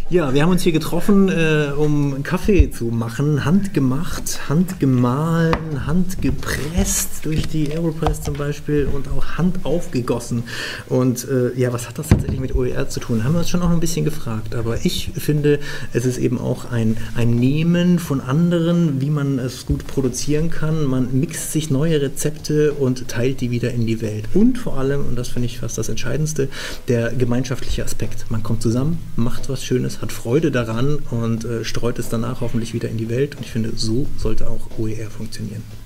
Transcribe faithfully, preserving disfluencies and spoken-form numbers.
Ja, wir haben uns hier getroffen, äh, um Kaffee zu machen, handgemacht, handgemahlen, handgepresst durch die Aeropress zum Beispiel und auch handaufgegossen. Und äh, ja, was hat das tatsächlich mit O E R zu tun? Haben wir uns schon auch ein bisschen gefragt. Aber ich finde, es ist eben auch ein, ein Nehmen von anderen, wie man es gut produzieren kann. Man mixt sich neue Rezepte und teilt die wieder in die Welt. Und vor allem, und das finde ich fast das Entscheidendste, der gemeinschaftliche Aspekt. Man kommt zusammen, macht was Schönes, hat Freude daran und äh, streut es danach hoffentlich wieder in die Welt. Und ich finde, so sollte auch O E R funktionieren.